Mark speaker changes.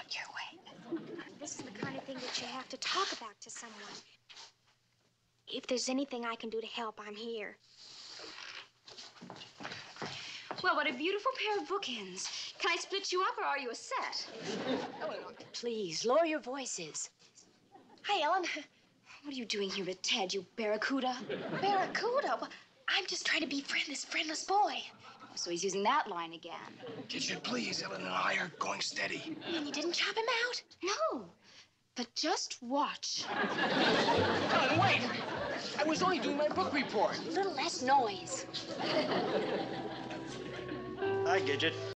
Speaker 1: your way.
Speaker 2: This is the kind of thing that you have to talk about to someone. If there's anything I can do to help, I'm here.
Speaker 1: Well, what a beautiful pair of bookends. Can I split you up, or are you a set?
Speaker 3: Ellen, please, lower your voices.
Speaker 1: Hi, Ellen. What are you doing here with Ted, you barracuda?
Speaker 2: Barracuda? Well, I'm just trying to befriend this friendless boy.
Speaker 1: So he's using that line again.
Speaker 4: Gidget, please. Ellen and I are going steady.
Speaker 2: And you didn't chop him out?
Speaker 1: No, but just watch.
Speaker 4: Ellen, wait! I was only doing my book report.
Speaker 3: A little less noise.
Speaker 5: Hi, Gidget.